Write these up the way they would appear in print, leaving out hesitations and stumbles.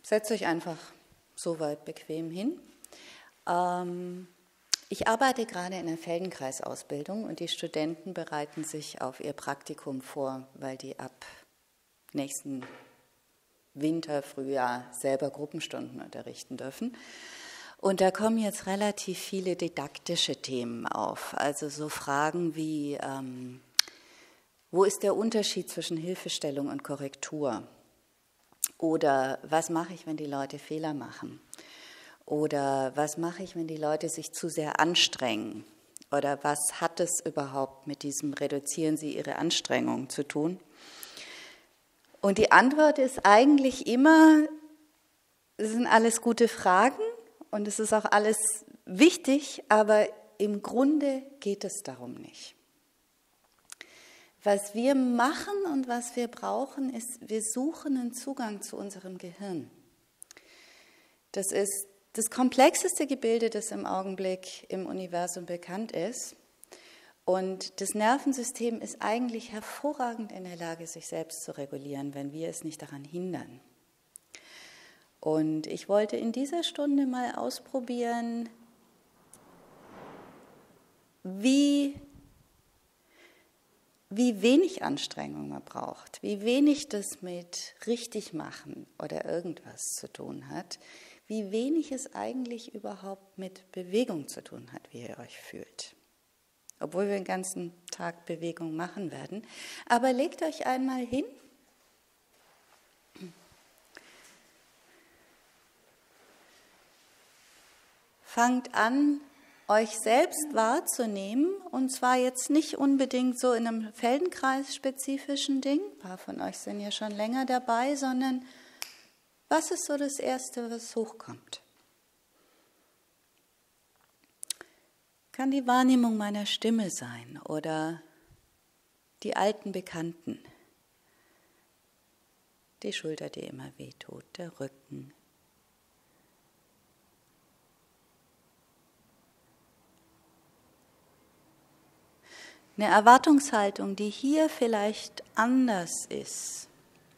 Setzt euch einfach so weit bequem hin. Ich arbeite gerade in der Feldenkreisausbildung und die Studenten bereiten sich auf ihr Praktikum vor, weil die ab nächsten Winter, Frühjahr selber Gruppenstunden unterrichten dürfen. Und da kommen jetzt relativ viele didaktische Themen auf, also so Fragen wie, wo ist der Unterschied zwischen Hilfestellung und Korrektur? Oder was mache ich, wenn die Leute Fehler machen? Oder was mache ich, wenn die Leute sich zu sehr anstrengen? Oder was hat es überhaupt mit diesem Reduzieren Sie Ihre Anstrengung zu tun? Und die Antwort ist eigentlich immer, es sind alles gute Fragen und es ist auch alles wichtig, aber im Grunde geht es darum nicht. Was wir machen und was wir brauchen, ist, wir suchen einen Zugang zu unserem Gehirn. Das ist das komplexeste Gebilde, das im Augenblick im Universum bekannt ist. Und das Nervensystem ist eigentlich hervorragend in der Lage, sich selbst zu regulieren, wenn wir es nicht daran hindern. Und ich wollte in dieser Stunde mal ausprobieren, wie wenig Anstrengung man braucht, wie wenig das mit richtig machen oder irgendwas zu tun hat, wie wenig es eigentlich überhaupt mit Bewegung zu tun hat, wie ihr euch fühlt. Obwohl wir den ganzen Tag Bewegung machen werden. Aber legt euch einmal hin. Fangt an, euch selbst wahrzunehmen, und zwar jetzt nicht unbedingt so in einem Feldenkreis-spezifischen Ding, ein paar von euch sind ja schon länger dabei, sondern was ist so das Erste, was hochkommt? Kann die Wahrnehmung meiner Stimme sein oder die alten Bekannten, die Schulter, die immer wehtut, der Rücken. Eine Erwartungshaltung, die hier vielleicht anders ist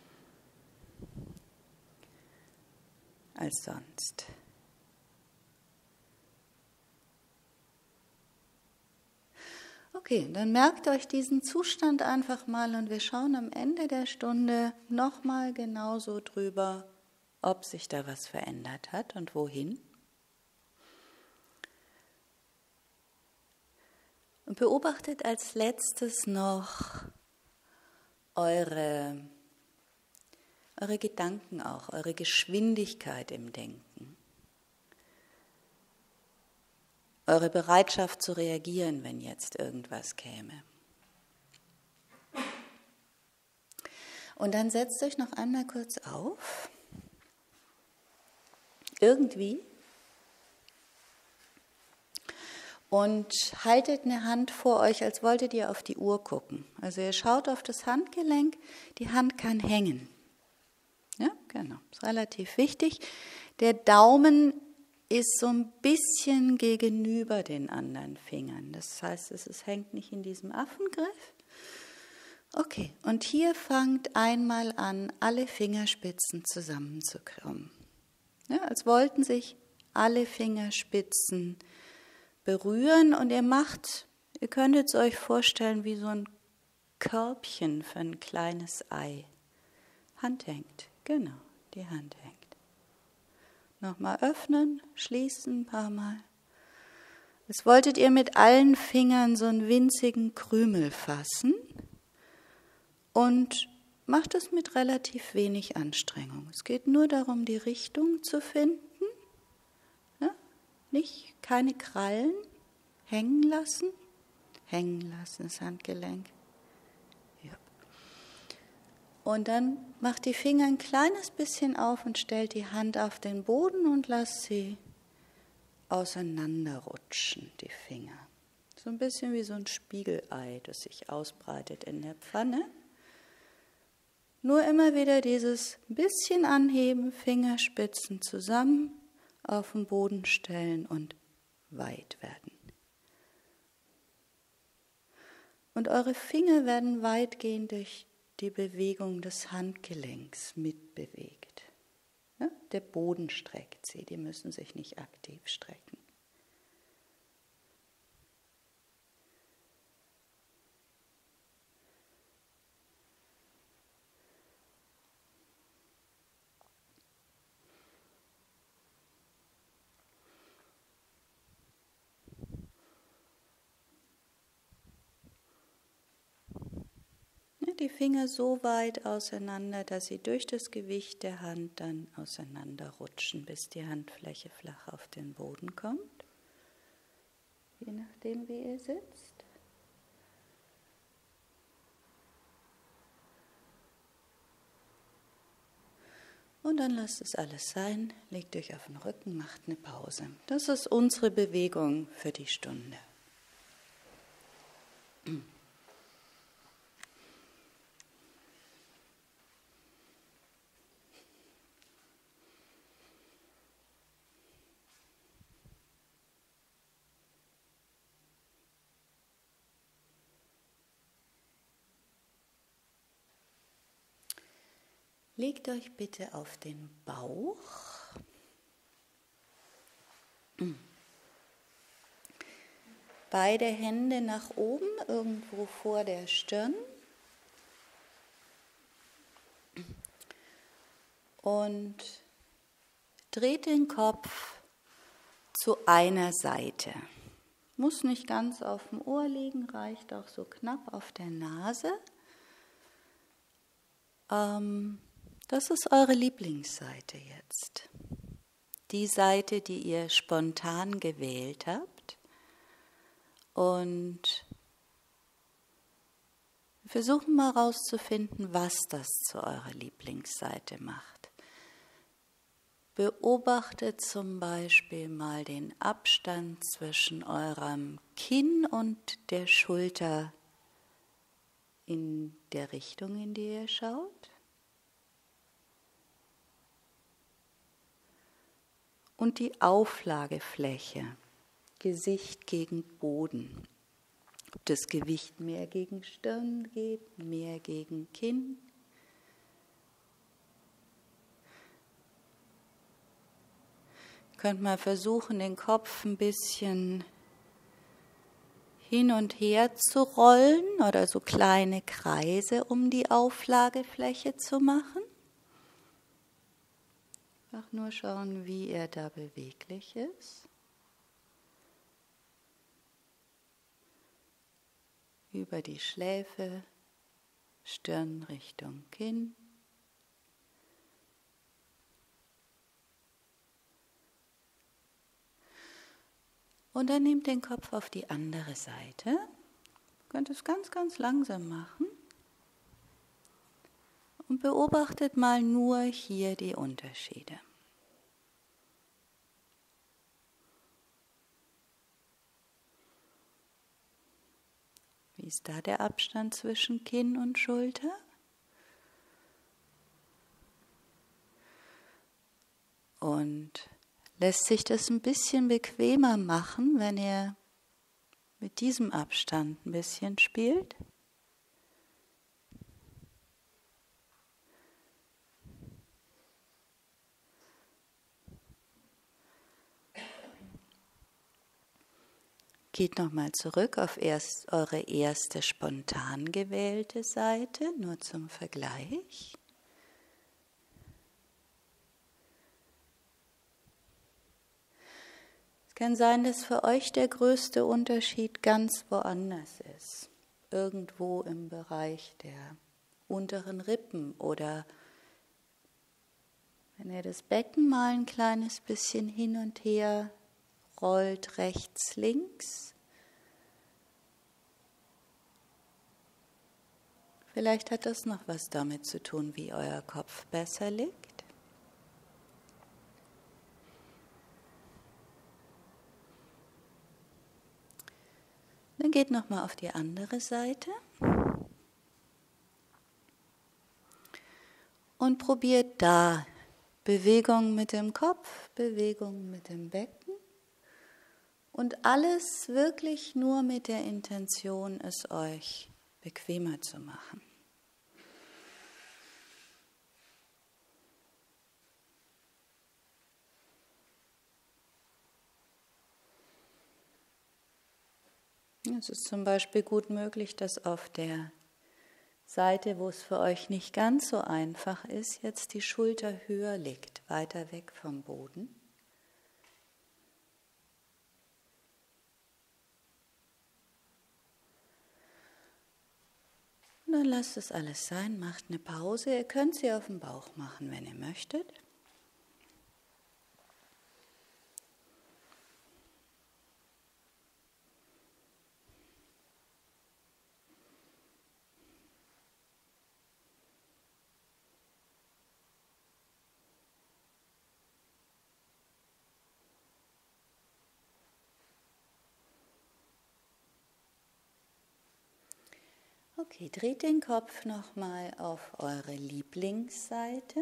als sonst. Okay, dann merkt euch diesen Zustand einfach mal und wir schauen am Ende der Stunde nochmal genauso drüber, ob sich da was verändert hat und wohin. Und beobachtet als letztes noch eure Gedanken auch, eure Geschwindigkeit im Denken. Eure Bereitschaft zu reagieren, wenn jetzt irgendwas käme. Und dann setzt euch noch einmal kurz auf. Irgendwie. Und haltet eine Hand vor euch, als wolltet ihr auf die Uhr gucken. Also ihr schaut auf das Handgelenk, die Hand kann hängen. Ja, genau, ist relativ wichtig. Der Daumen ist so ein bisschen gegenüber den anderen Fingern. Das heißt, es hängt nicht in diesem Affengriff. Okay, und hier fangt einmal an, alle Fingerspitzen zusammenzukommen. Ja, als wollten sich alle Fingerspitzen berühren und ihr könntet es euch vorstellen wie so ein Körbchen für ein kleines Ei. Hand hängt, genau, die Hand hängt. Nochmal öffnen, schließen ein paar Mal. Jetzt wolltet ihr mit allen Fingern so einen winzigen Krümel fassen und macht es mit relativ wenig Anstrengung. Es geht nur darum, die Richtung zu finden. Ja? Keine Krallen, hängen lassen das Handgelenk. Ja. Und dann macht die Finger ein kleines bisschen auf und stellt die Hand auf den Boden und lasst sie auseinanderrutschen, die Finger. So ein bisschen wie so ein Spiegelei, das sich ausbreitet in der Pfanne. Nur immer wieder dieses bisschen anheben, Fingerspitzen zusammen, auf den Boden stellen und weit werden. Und eure Finger werden weitgehend durch die Bewegung des Handgelenks mitbewegt. Ja? der Boden streckt sie, die müssen sich nicht aktiv strecken. Die Finger so weit auseinander, dass sie durch das Gewicht der Hand dann auseinanderrutschen, bis die Handfläche flach auf den Boden kommt. Je nachdem, wie ihr sitzt. Und dann lasst es alles sein, legt euch auf den Rücken, macht eine Pause. Das ist unsere Bewegung für die Stunde. Legt euch bitte auf den Bauch. Beide Hände nach oben, irgendwo vor der Stirn. Und dreht den Kopf zu einer Seite. Muss nicht ganz auf dem Ohr liegen, reicht auch so knapp auf der Nase. Das ist eure Lieblingsseite jetzt. Die Seite, die ihr spontan gewählt habt. Und wir versuchen mal herauszufinden, was das zu eurer Lieblingsseite macht. Beobachtet zum Beispiel mal den Abstand zwischen eurem Kinn und der Schulter in der Richtung, in die ihr schaut. Und die Auflagefläche, Gesicht gegen Boden. Ob das Gewicht mehr gegen Stirn geht, mehr gegen Kinn. Ihr könnt mal versuchen, den Kopf ein bisschen hin und her zu rollen oder so kleine Kreise um die Auflagefläche zu machen. Einfach nur schauen, wie er da beweglich ist. Über die Schläfe, Stirn Richtung Kinn. Und dann nehmt den Kopf auf die andere Seite. Ihr könnt es ganz, ganz langsam machen. Und beobachtet mal nur hier die Unterschiede. Wie ist da der Abstand zwischen Kinn und Schulter? Und lässt sich das ein bisschen bequemer machen, wenn ihr mit diesem Abstand ein bisschen spielt? Geht nochmal zurück auf eure erste spontan gewählte Seite, nur zum Vergleich. Es kann sein, dass für euch der größte Unterschied ganz woanders ist. Irgendwo im Bereich der unteren Rippen oder wenn ihr das Becken mal ein kleines bisschen hin und her rollt, rechts, links. Vielleicht hat das noch was damit zu tun, wie euer Kopf besser liegt. Dann geht nochmal auf die andere Seite und probiert da Bewegung mit dem Kopf, Bewegung mit dem Becken und alles wirklich nur mit der Intention, es euch bequemer zu machen. Es ist zum Beispiel gut möglich, dass auf der Seite, wo es für euch nicht ganz so einfach ist, jetzt die Schulter höher liegt, weiter weg vom Boden. Und dann lasst es alles sein, macht eine Pause. Ihr könnt sie auf dem Bauch machen, wenn ihr möchtet. Okay, dreht den Kopf nochmal auf eure Lieblingsseite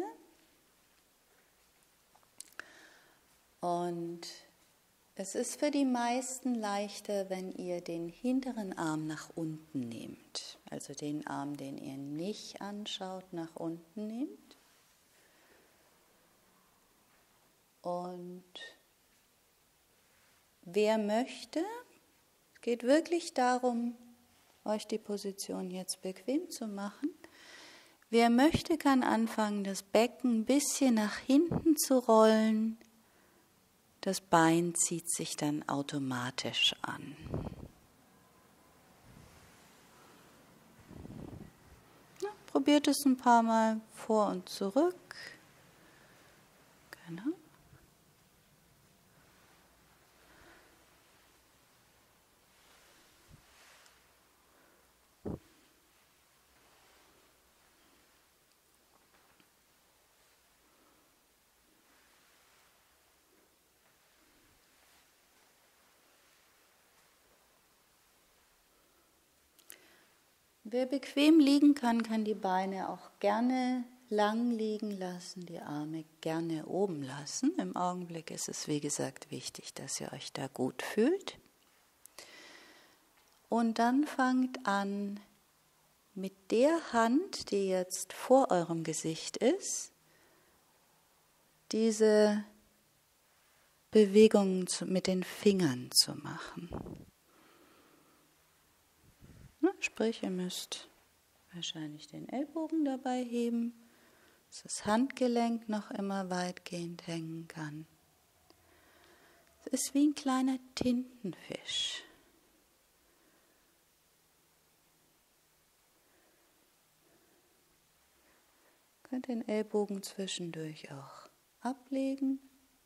und es ist für die meisten leichter, wenn ihr den hinteren Arm nach unten nehmt, also den Arm, den ihr nicht anschaut, nach unten nehmt und wer möchte, es geht wirklich darum, euch die Position jetzt bequem zu machen. Wer möchte, kann anfangen, das Becken ein bisschen nach hinten zu rollen. Das Bein zieht sich dann automatisch an. Ja, probiert es ein paar Mal vor und zurück. Genau. Wer bequem liegen kann, kann die Beine auch gerne lang liegen lassen, die Arme gerne oben lassen. Im Augenblick ist es, wie gesagt, wichtig, dass ihr euch da gut fühlt. Und dann fangt an, mit der Hand, die jetzt vor eurem Gesicht ist, diese Bewegungen mit den Fingern zu machen. Sprich, ihr müsst wahrscheinlich den Ellbogen dabei heben, dass das Handgelenk noch immer weitgehend hängen kann. Es ist wie ein kleiner Tintenfisch. Ihr könnt den Ellbogen zwischendurch auch ablegen.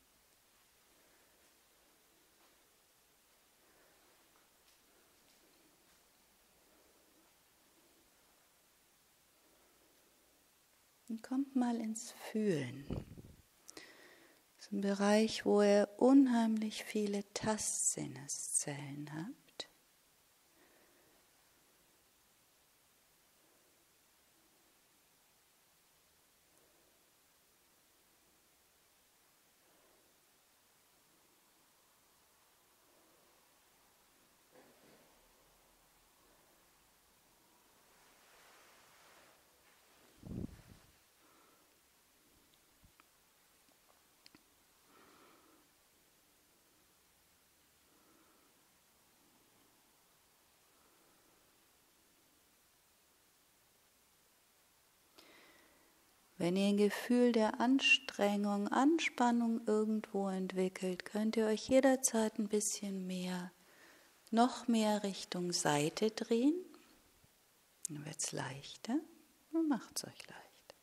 Und kommt mal ins Fühlen. Das ist ein Bereich, wo ihr unheimlich viele Tastsinneszellen habt. Wenn ihr ein Gefühl der Anstrengung, Anspannung irgendwo entwickelt, könnt ihr euch jederzeit ein bisschen mehr, noch mehr Richtung Seite drehen. Dann wird es leichter und macht es euch leicht.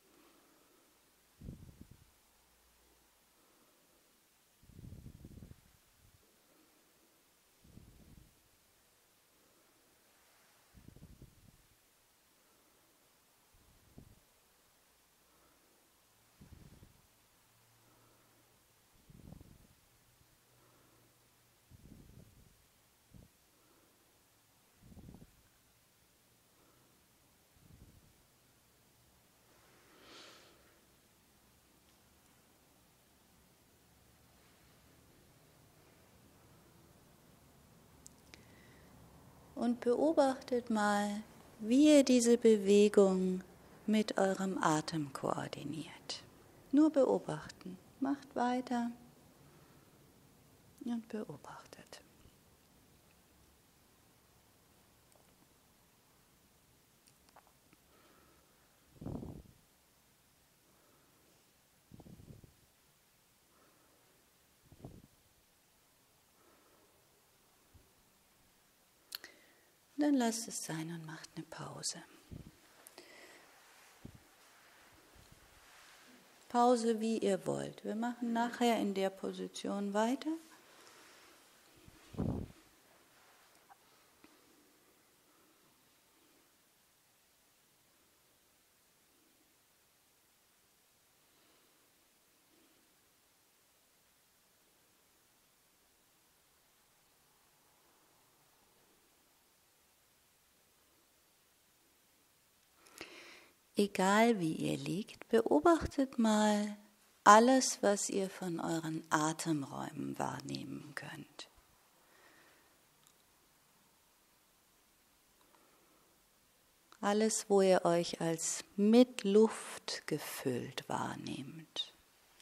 Und beobachtet mal, wie ihr diese Bewegung mit eurem Atem koordiniert. Nur beobachten. Macht weiter und beobachtet. Dann lasst es sein und macht eine Pause. Pause, wie ihr wollt. Wir machen nachher in der Position weiter. Egal wie ihr liegt, beobachtet mal alles, was ihr von euren Atemräumen wahrnehmen könnt. Alles, wo ihr euch als mit Luft gefüllt wahrnehmt.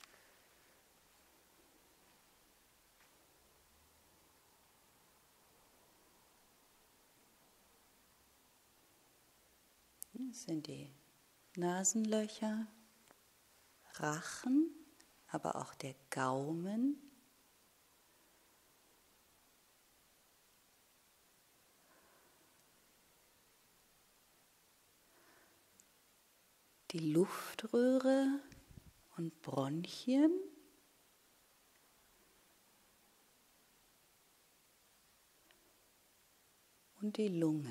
Das sind die Nasenlöcher, Rachen, aber auch der Gaumen. Die Luftröhre und Bronchien. Und die Lunge.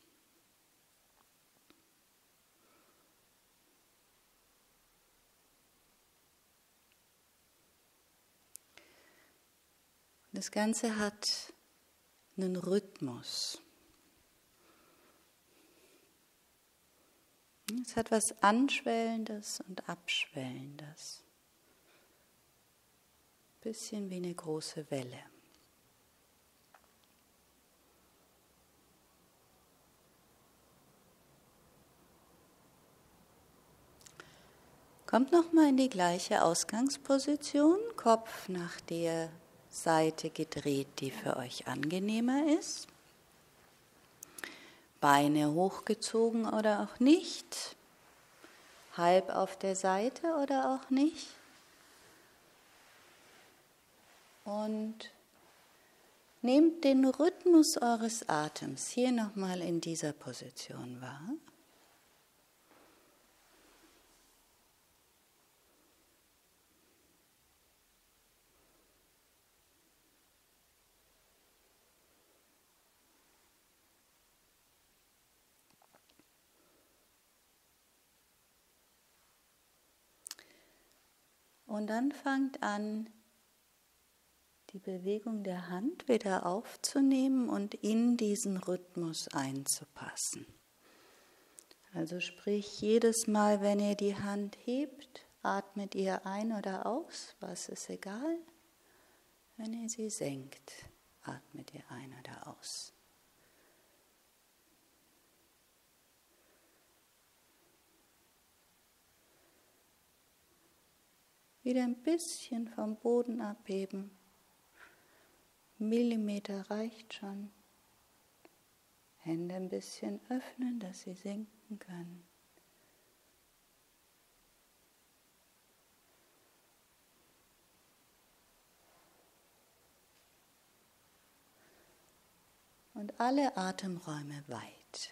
Das Ganze hat einen Rhythmus. Es hat was Anschwellendes und Abschwellendes. Bisschen wie eine große Welle. Kommt nochmal in die gleiche Ausgangsposition, Kopf nach der Seite gedreht, die für euch angenehmer ist. Beine hochgezogen oder auch nicht. Halb auf der Seite oder auch nicht. Und nehmt den Rhythmus eures Atems hier nochmal in dieser Position wahr. Und dann fangt an, die Bewegung der Hand wieder aufzunehmen und in diesen Rhythmus einzupassen. Also sprich, jedes Mal, wenn ihr die Hand hebt, atmet ihr ein oder aus, was ist egal. Wenn ihr sie senkt, atmet ihr ein oder aus. Wieder ein bisschen vom Boden abheben. Millimeter reicht schon. Hände ein bisschen öffnen, dass sie sinken können. Und alle Atemräume weit.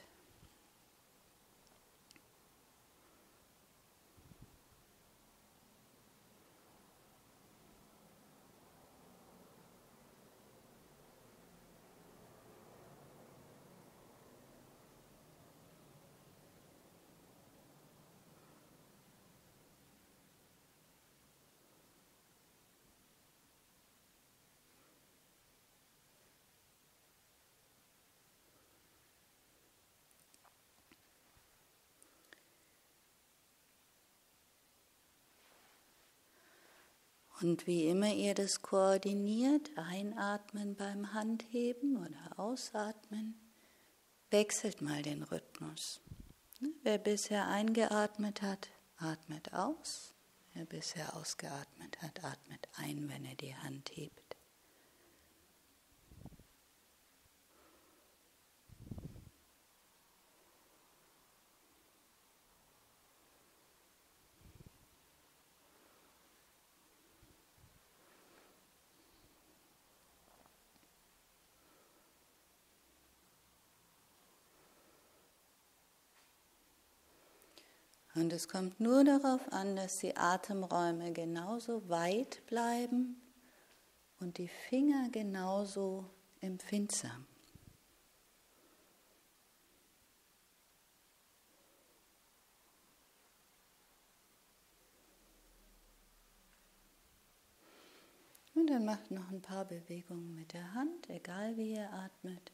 Und wie immer ihr das koordiniert, einatmen beim Handheben oder ausatmen, wechselt mal den Rhythmus. Wer bisher eingeatmet hat, atmet aus. Wer bisher ausgeatmet hat, atmet ein, wenn er die Hand hebt. Und es kommt nur darauf an, dass die Atemräume genauso weit bleiben und die Finger genauso empfindsam. Und dann macht noch ein paar Bewegungen mit der Hand, egal wie ihr atmet.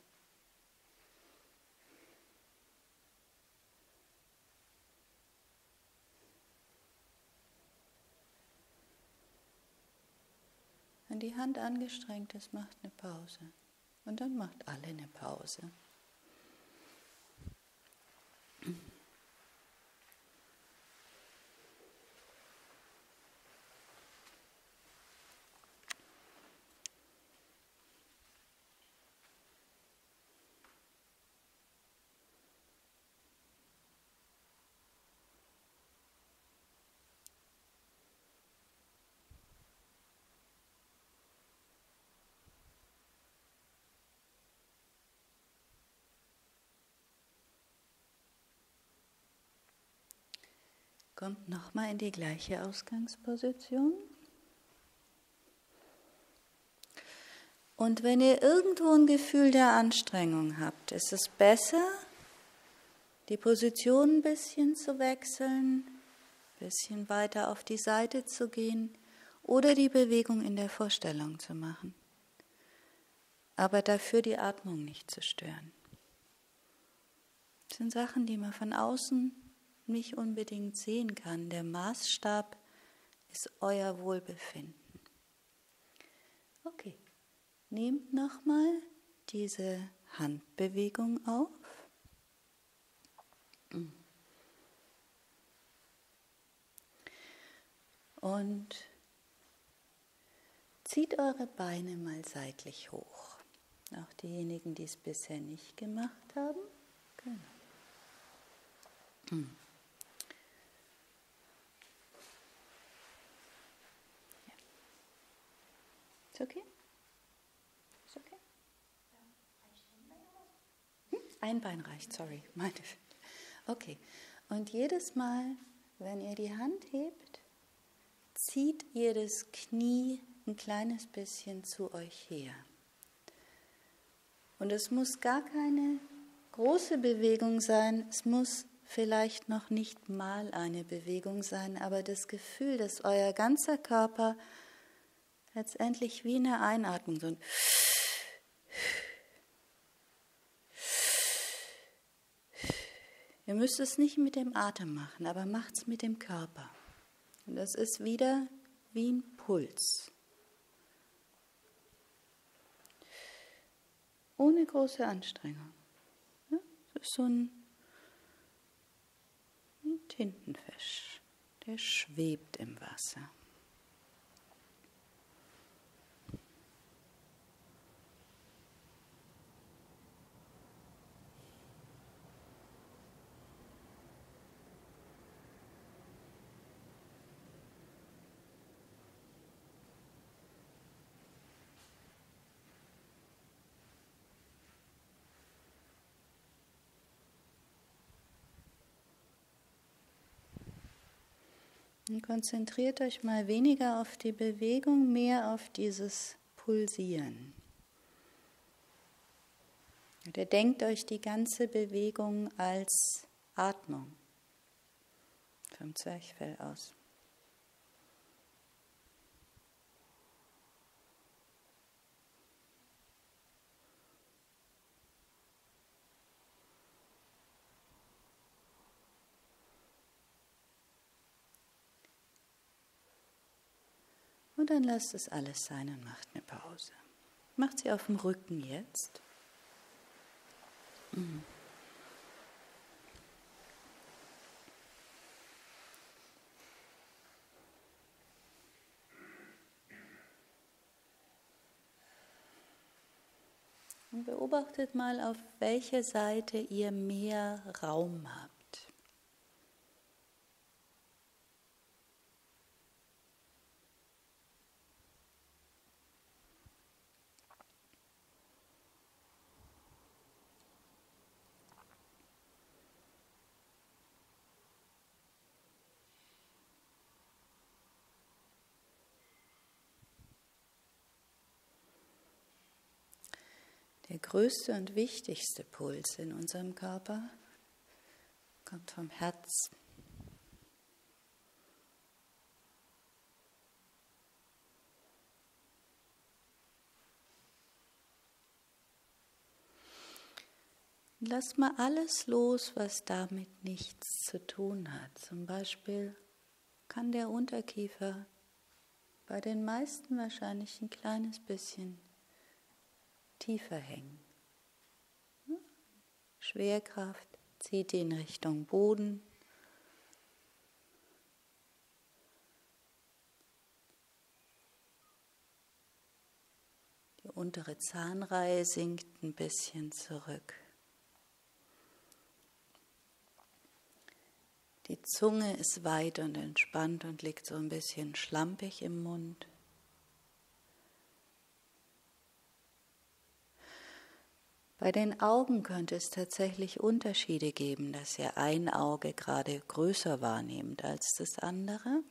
Wenn die Hand angestrengt ist, macht eine Pause. Und dann macht alle eine Pause. Kommt nochmal in die gleiche Ausgangsposition. Und wenn ihr irgendwo ein Gefühl der Anstrengung habt, ist es besser, die Position ein bisschen zu wechseln, ein bisschen weiter auf die Seite zu gehen oder die Bewegung in der Vorstellung zu machen. Aber dafür die Atmung nicht zu stören. Das sind Sachen, die man von außen nicht unbedingt sehen kann. Der Maßstab ist euer Wohlbefinden. Okay, nehmt nochmal diese Handbewegung auf. Und zieht eure Beine mal seitlich hoch. Auch diejenigen, die es bisher nicht gemacht haben. Genau. Ja. Ist okay? Ist okay? Ein Bein reicht, sorry. Okay. Und jedes Mal, wenn ihr die Hand hebt, zieht ihr das Knie ein kleines bisschen zu euch her. Und es muss gar keine große Bewegung sein, es muss vielleicht noch nicht mal eine Bewegung sein, aber das Gefühl, dass euer ganzer Körper letztendlich wie eine Einatmung, so ein Ihr müsst es nicht mit dem Atem machen, aber macht es mit dem Körper. Und das ist wieder wie ein Puls. Ohne große Anstrengung. Ja, das ist so ein Tintenfisch, der schwebt im Wasser. Und konzentriert euch mal weniger auf die Bewegung, mehr auf dieses Pulsieren. Oder denkt euch die ganze Bewegung als Atmung vom Zwerchfell aus. Und dann lasst es alles sein und macht eine Pause. Macht sie auf dem Rücken jetzt. Und beobachtet mal, auf welcher Seite ihr mehr Raum habt. Der größte und wichtigste Puls in unserem Körper kommt vom Herz. Lass mal alles los, was damit nichts zu tun hat. Zum Beispiel kann der Unterkiefer bei den meisten wahrscheinlich ein kleines bisschen tiefer hängen. Schwerkraft zieht ihn Richtung Boden. Die untere Zahnreihe sinkt ein bisschen zurück. Die Zunge ist weit und entspannt und liegt so ein bisschen schlampig im Mund. Bei den Augen könnte es tatsächlich Unterschiede geben, dass ihr ein Auge gerade größer wahrnehmt als das andere.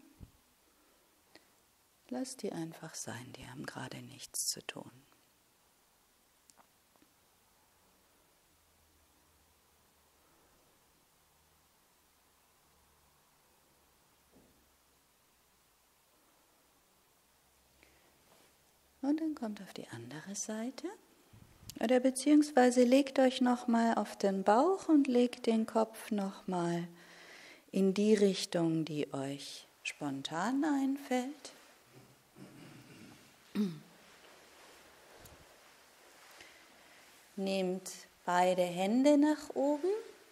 Lasst die einfach sein, die haben gerade nichts zu tun. Und dann kommt auf die andere Seite. Oder beziehungsweise legt euch nochmal auf den Bauch und legt den Kopf nochmal in die Richtung, die euch spontan einfällt. Nehmt beide Hände nach oben,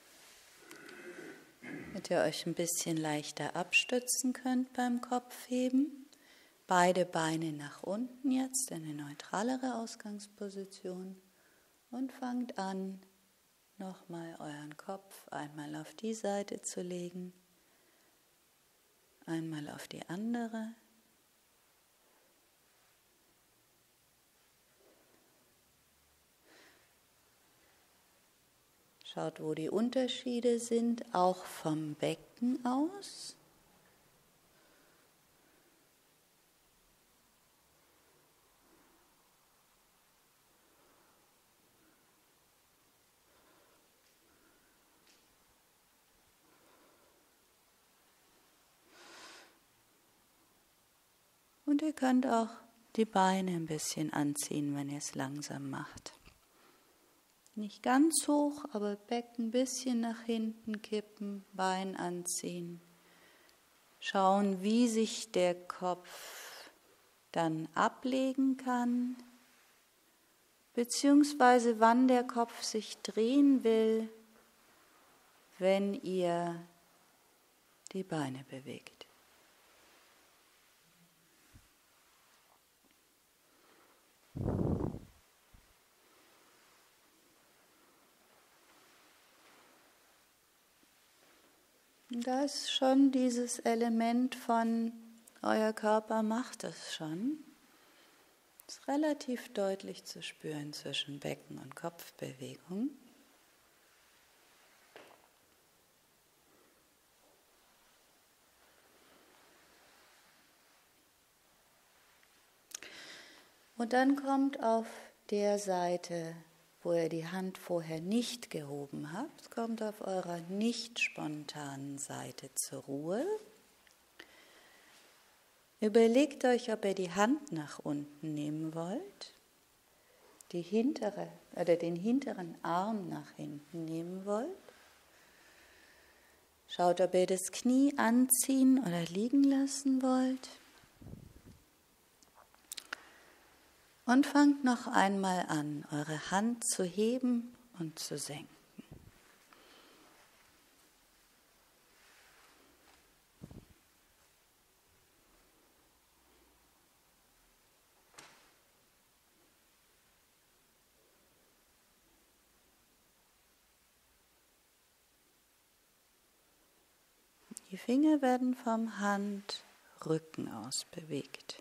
damit ihr euch ein bisschen leichter abstützen könnt beim Kopfheben. Beide Beine nach unten jetzt in eine neutralere Ausgangsposition und fangt an, nochmal euren Kopf einmal auf die Seite zu legen, einmal auf die andere. Schaut, wo die Unterschiede sind, auch vom Becken aus. Und ihr könnt auch die Beine ein bisschen anziehen, wenn ihr es langsam macht. Nicht ganz hoch, aber Becken ein bisschen nach hinten kippen, Bein anziehen. Schauen, wie sich der Kopf dann ablegen kann, beziehungsweise wann der Kopf sich drehen will, wenn ihr die Beine bewegt. Da ist schon dieses Element von, euer Körper macht es schon. Das ist relativ deutlich zu spüren zwischen Becken- und Kopfbewegung. Und dann kommt auf der Seite, wo ihr die Hand vorher nicht gehoben habt, kommt auf eurer nicht spontanen Seite zur Ruhe. Überlegt euch, ob ihr die Hand nach unten nehmen wollt, den hinteren Arm nach hinten nehmen wollt. Schaut, ob ihr das Knie anziehen oder liegen lassen wollt. Und fangt noch einmal an, eure Hand zu heben und zu senken. Die Finger werden vom Handrücken aus bewegt.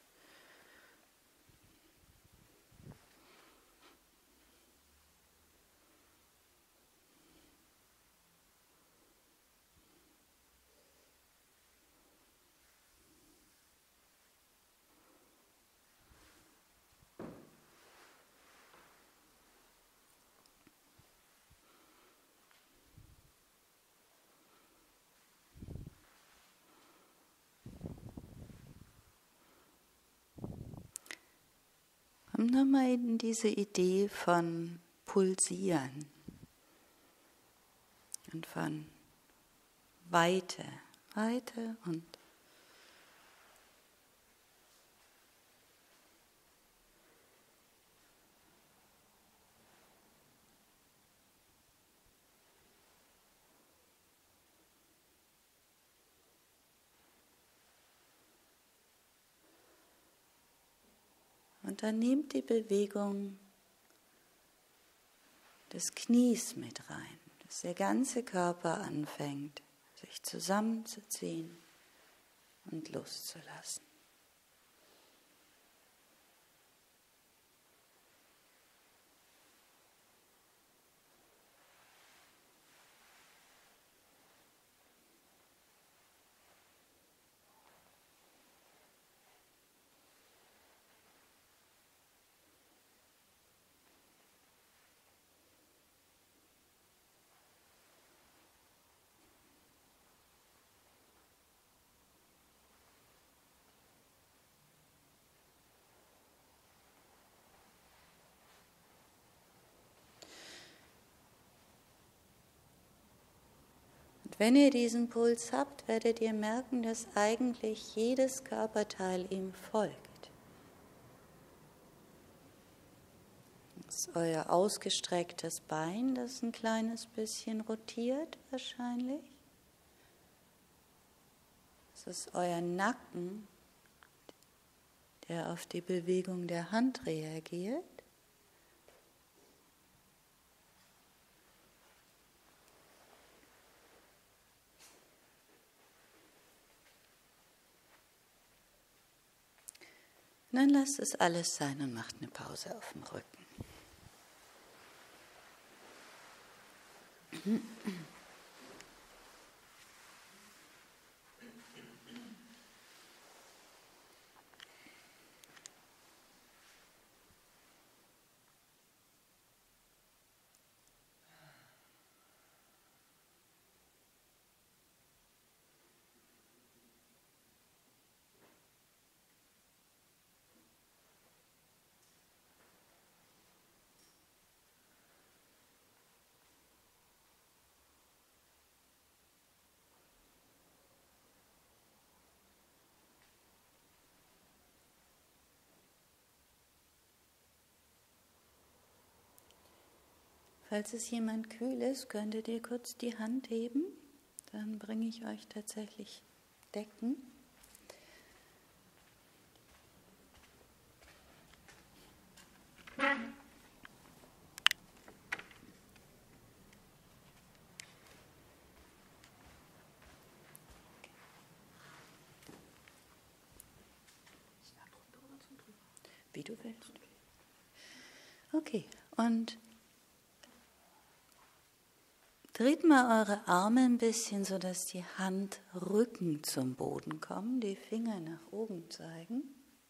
Kommt nochmal in diese Idee von Pulsieren und von Weite, Weite und dann nehmt die Bewegung des Knies mit rein, dass der ganze Körper anfängt, sich zusammenzuziehen und loszulassen. Wenn ihr diesen Puls habt, werdet ihr merken, dass eigentlich jedes Körperteil ihm folgt. Das ist euer ausgestrecktes Bein, das ein kleines bisschen rotiert wahrscheinlich. Das ist euer Nacken, der auf die Bewegung der Hand reagiert. Und dann lasst es alles sein und macht eine Pause auf dem Rücken. Falls es jemand kühl ist, könntet ihr kurz die Hand heben. Dann bringe ich euch tatsächlich Decken. Wie du willst. Okay, und dreht mal eure Arme ein bisschen, sodass die Handrücken zum Boden kommen, die Finger nach oben zeigen.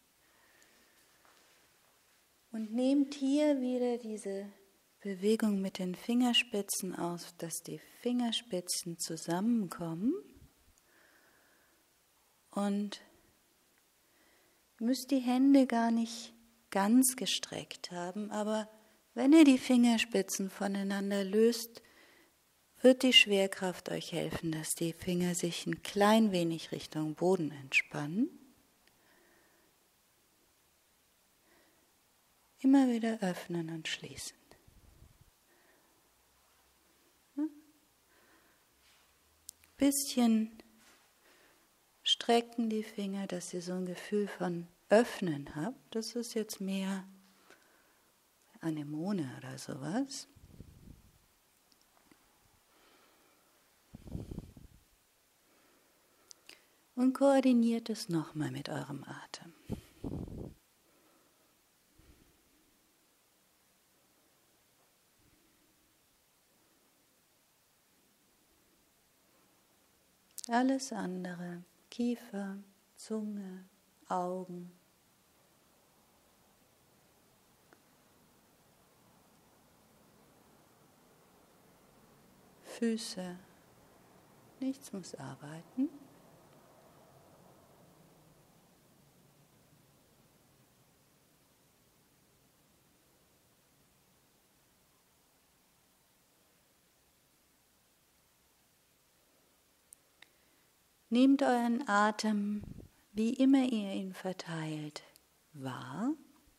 Und nehmt hier wieder diese Bewegung mit den Fingerspitzen auf, dass die Fingerspitzen zusammenkommen. Und ihr müsst die Hände gar nicht ganz gestreckt haben, aber wenn ihr die Fingerspitzen voneinander löst, wird die Schwerkraft euch helfen, dass die Finger sich ein klein wenig Richtung Boden entspannen. Immer wieder öffnen und schließen. Bisschen strecken die Finger, dass ihr so ein Gefühl von Öffnen habt. Das ist jetzt mehr Anemone oder sowas. Und koordiniert es nochmal mit eurem Atem. Alles andere, Kiefer, Zunge, Augen, Füße, nichts muss arbeiten. Nehmt euren Atem, wie immer ihr ihn verteilt, wahr.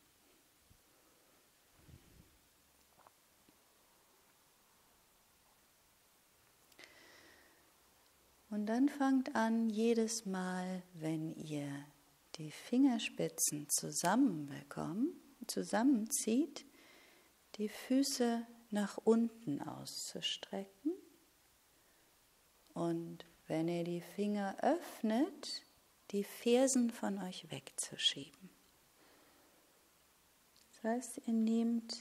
Und dann fangt an, jedes Mal, wenn ihr die Fingerspitzen zusammenzieht, die Füße nach unten auszustrecken. Und wenn ihr die Finger öffnet, die Fersen von euch wegzuschieben. Das heißt, ihr nehmt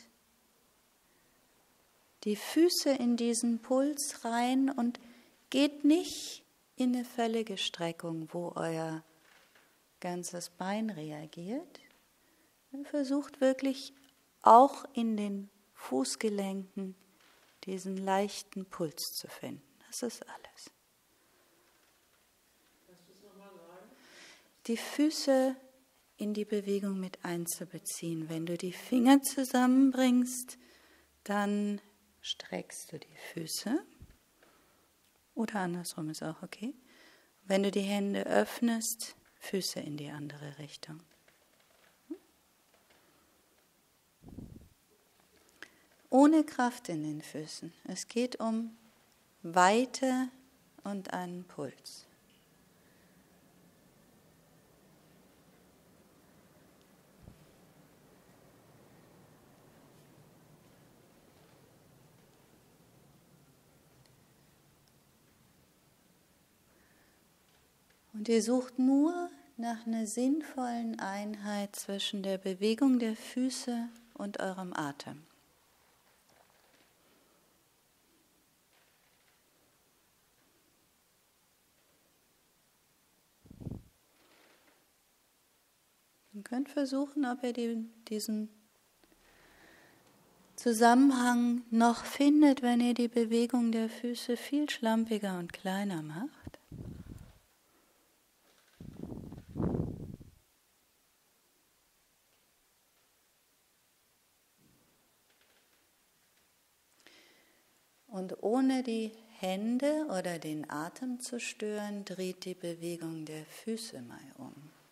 die Füße in diesen Puls rein und geht nicht in eine völlige Streckung, wo euer ganzes Bein reagiert. Versucht wirklich auch in den Fußgelenken diesen leichten Puls zu finden. Das ist alles. Kannst du es nochmal sagen? Die Füße in die Bewegung mit einzubeziehen. Wenn du die Finger zusammenbringst, dann streckst du die Füße. Oder andersrum ist auch okay. Wenn du die Hände öffnest, Füße in die andere Richtung. Ohne Kraft in den Füßen. Es geht um Weite und einen Puls. Und ihr sucht nur nach einer sinnvollen Einheit zwischen der Bewegung der Füße und eurem Atem. Ihr könnt versuchen, ob ihr diesen Zusammenhang noch findet, wenn ihr die Bewegung der Füße viel schlampiger und kleiner macht. Und ohne die Hände oder den Atem zu stören, dreht die Bewegung der Füße mal um.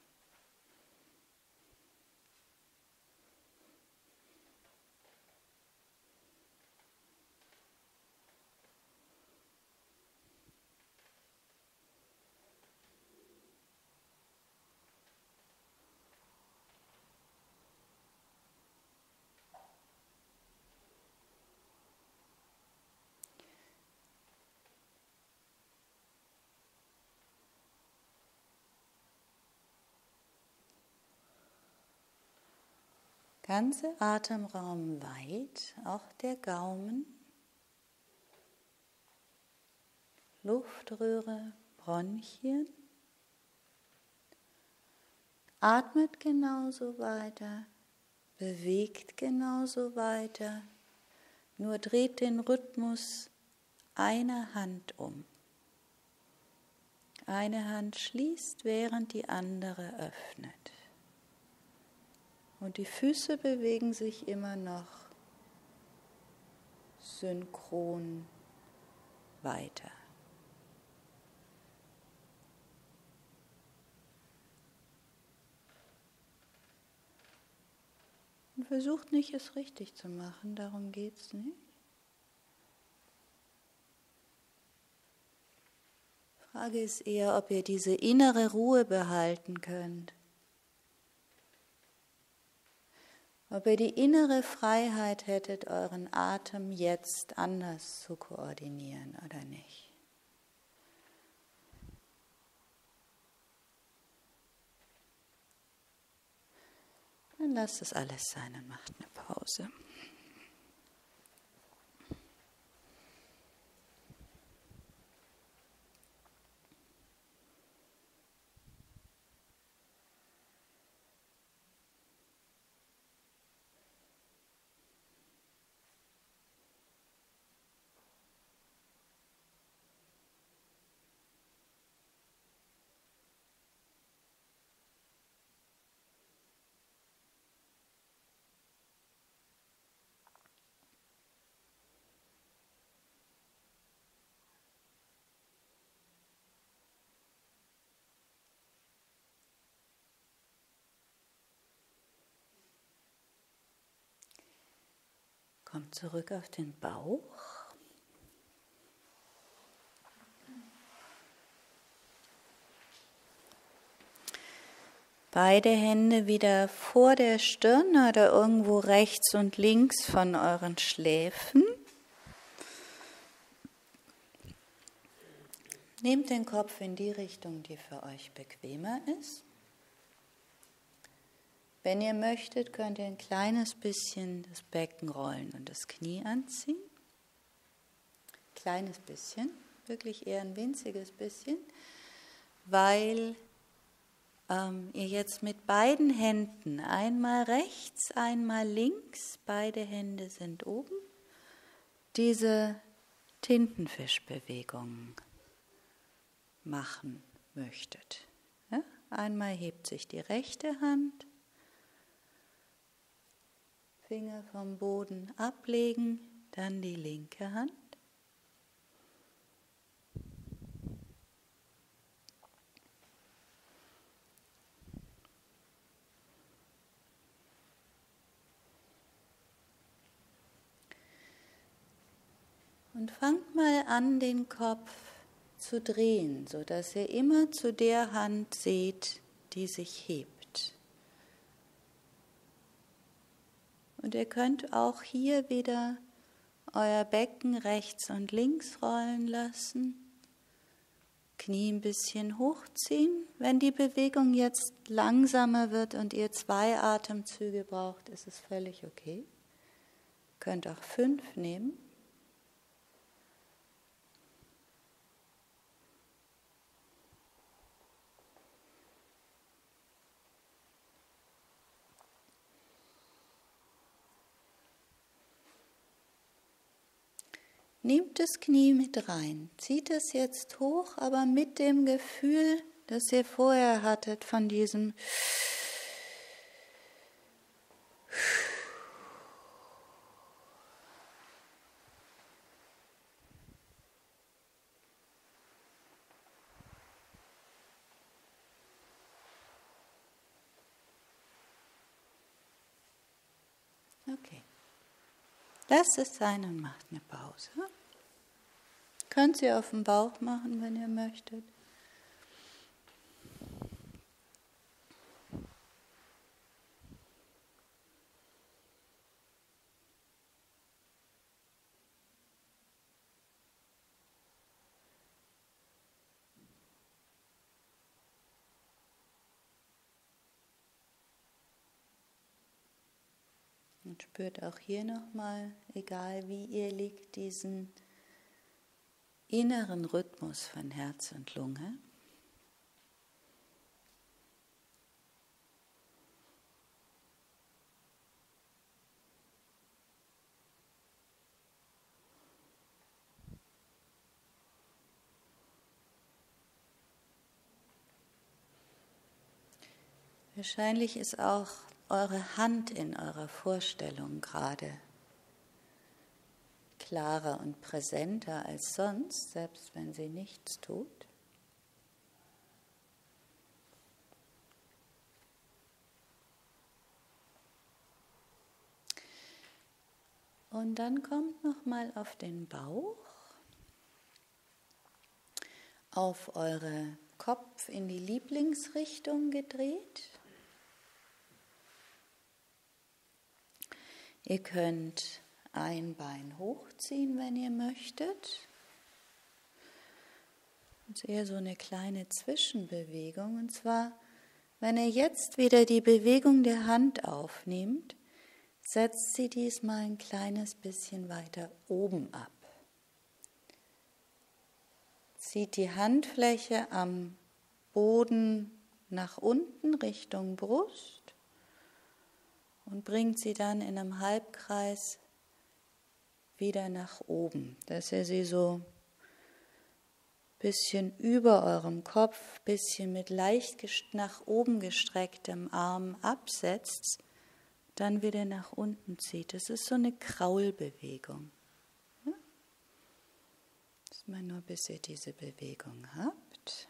Ganze Atemraum weit, auch der Gaumen, Luftröhre, Bronchien. Atmet genauso weiter, bewegt genauso weiter, nur dreht den Rhythmus einer Hand um. Eine Hand schließt, während die andere öffnet. Und die Füße bewegen sich immer noch synchron weiter. Und versucht nicht, es richtig zu machen, darum geht es nicht. Die Frage ist eher, ob ihr diese innere Ruhe behalten könnt. Ob ihr die innere Freiheit hättet, euren Atem jetzt anders zu koordinieren oder nicht. Dann lasst es alles sein und macht eine Pause. Kommt zurück auf den Bauch. Beide Hände wieder vor der Stirn oder irgendwo rechts und links von euren Schläfen. Nehmt den Kopf in die Richtung, die für euch bequemer ist. Wenn ihr möchtet, könnt ihr ein kleines bisschen das Becken rollen und das Knie anziehen. Kleines bisschen, wirklich eher ein winziges bisschen, weil ihr jetzt mit beiden Händen, einmal rechts, einmal links, beide Hände sind oben, diese Tintenfischbewegungen machen möchtet. Ja? Einmal hebt sich die rechte Hand, Finger vom Boden ablegen, dann die linke Hand. Und fangt mal an, den Kopf zu drehen, sodass ihr immer zu der Hand seht, die sich hebt. Und ihr könnt auch hier wieder euer Becken rechts und links rollen lassen, Knie ein bisschen hochziehen. Wenn die Bewegung jetzt langsamer wird und ihr 2 Atemzüge braucht, ist es völlig okay. Ihr könnt auch 5 nehmen. Nehmt das Knie mit rein, zieht es jetzt hoch, aber mit dem Gefühl, das ihr vorher hattet von diesem Okay. Lasst es sein und macht eine Pause. Könnt ihr auf dem Bauch machen, wenn ihr möchtet. Und spürt auch hier nochmal, egal wie ihr liegt, diesen inneren Rhythmus von Herz und Lunge. Wahrscheinlich ist auch eure Hand in eurer Vorstellung gerade klarer und präsenter als sonst, selbst wenn sie nichts tut. Und dann kommt nochmal auf den Bauch, auf eure Kopf in die Lieblingsrichtung gedreht. Ihr könnt ein Bein hochziehen, wenn ihr möchtet. Das ist eher so eine kleine Zwischenbewegung. Und zwar, wenn ihr jetzt wieder die Bewegung der Hand aufnehmt, setzt sie diesmal ein kleines bisschen weiter oben ab. Zieht die Handfläche am Boden nach unten Richtung Brust und bringt sie dann in einem Halbkreis wieder nach oben, dass ihr sie so ein bisschen über eurem Kopf, ein bisschen mit leicht nach oben gestrecktem Arm absetzt, dann wieder nach unten zieht. Das ist so eine Kraulbewegung. Ja? Das ist mal nur, bis ihr diese Bewegung habt.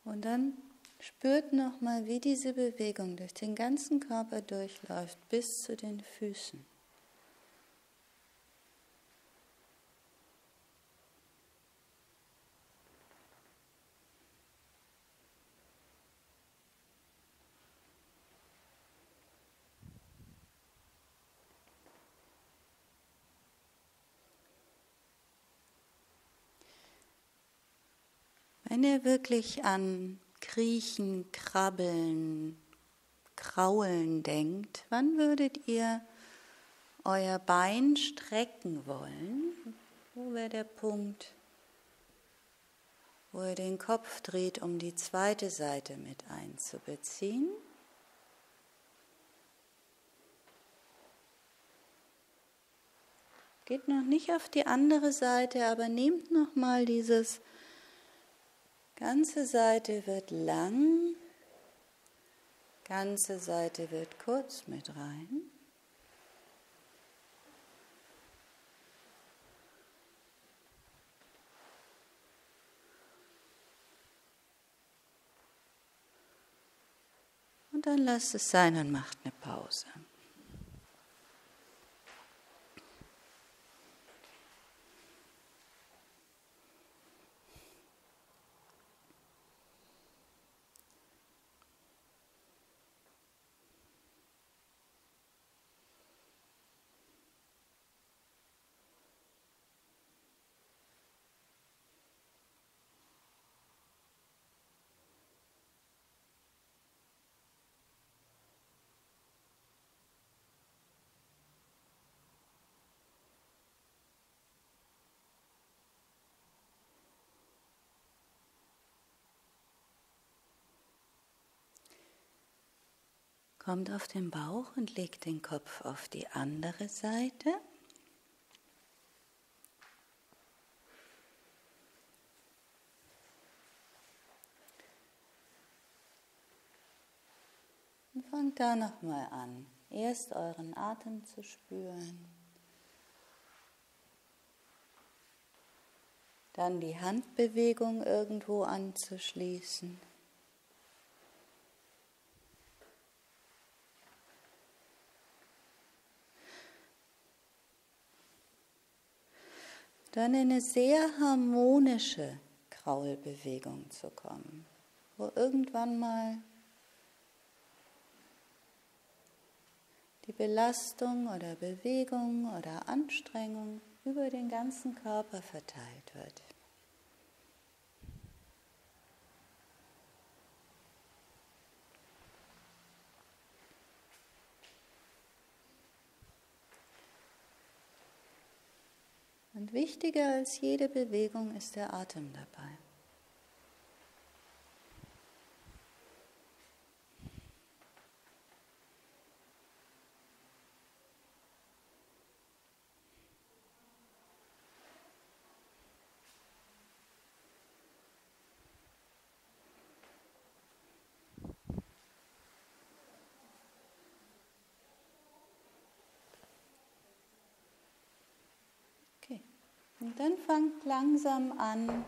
Und dann spürt nochmal, wie diese Bewegung durch den ganzen Körper durchläuft, bis zu den Füßen. Wenn ihr wirklich an Kriechen, Krabbeln, Kraulen denkt, wann würdet ihr euer Bein strecken wollen? Wo wäre der Punkt, wo ihr den Kopf dreht, um die zweite Seite mit einzubeziehen? Geht noch nicht auf die andere Seite, aber nehmt noch mal dieses ganze Seite wird lang, ganze Seite wird kurz mit rein. Und dann lasst es sein und macht eine Pause. Kommt auf den Bauch und legt den Kopf auf die andere Seite. Und fangt da nochmal an, erst euren Atem zu spüren, dann die Handbewegung irgendwo anzuschließen. Dann in eine sehr harmonische Kraulbewegung zu kommen, wo irgendwann mal die Belastung oder Bewegung oder Anstrengung über den ganzen Körper verteilt wird. Und wichtiger als jede Bewegung ist der Atem dabei. Und dann fangt langsam an,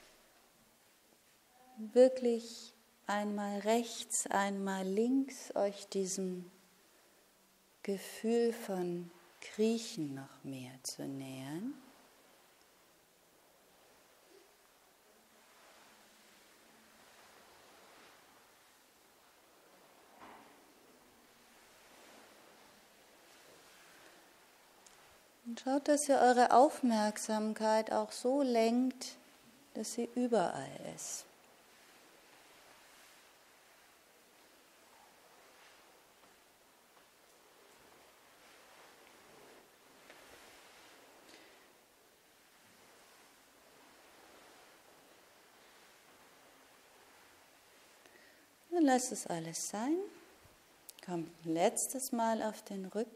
wirklich einmal rechts, einmal links euch diesem Gefühl von Kriechen noch mehr zu nähern. Und schaut, dass ihr eure Aufmerksamkeit auch so lenkt, dass sie überall ist. Dann lasst es alles sein. Kommt ein letztes Mal auf den Rücken.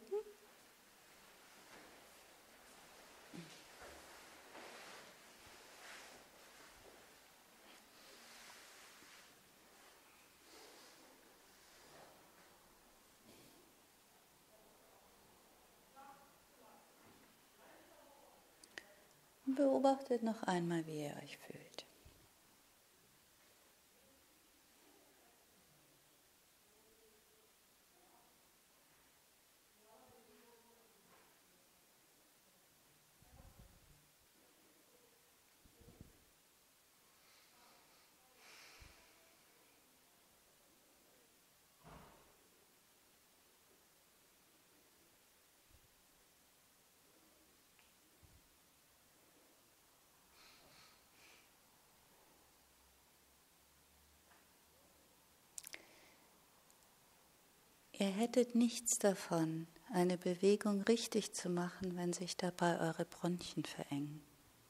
Und beobachtet noch einmal, wie ihr euch fühlt. ihr hättet nichts davon, eine Bewegung richtig zu machen, wenn sich dabei eure Bronchien verengen.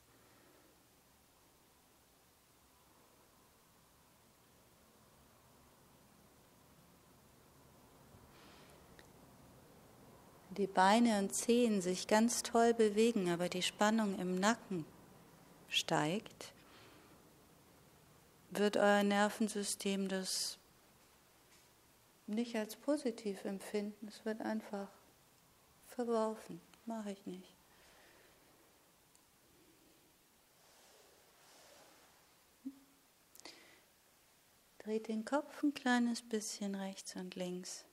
Die Beine und Zehen sich ganz toll bewegen, aber die Spannung im Nacken steigt, wird euer Nervensystem das nicht als positiv empfinden. Es wird einfach verworfen. Mache ich nicht. Dreht den Kopf ein kleines bisschen rechts und links.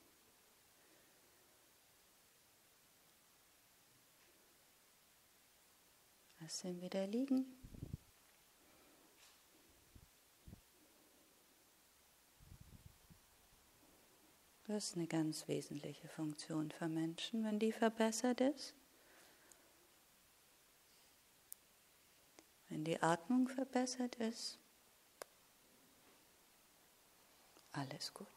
Lass ihn wieder liegen. Das ist eine ganz wesentliche Funktion für Menschen, wenn die verbessert ist. Wenn die Atmung verbessert ist, alles gut.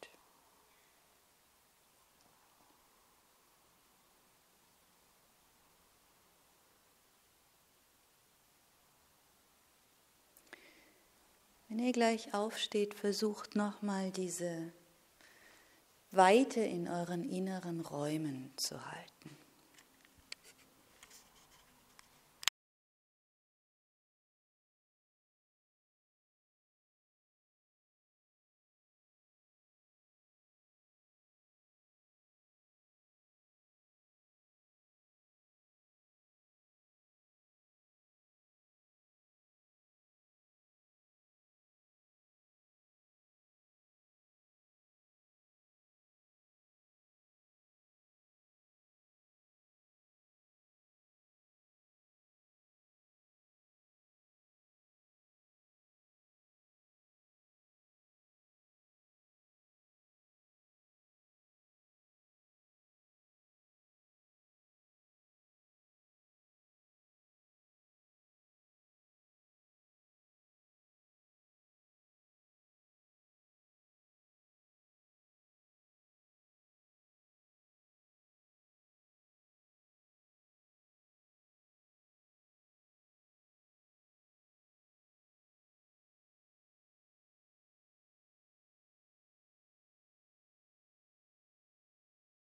Wenn ihr gleich aufsteht, versucht nochmal diese Weite in euren inneren Räumen zu halten.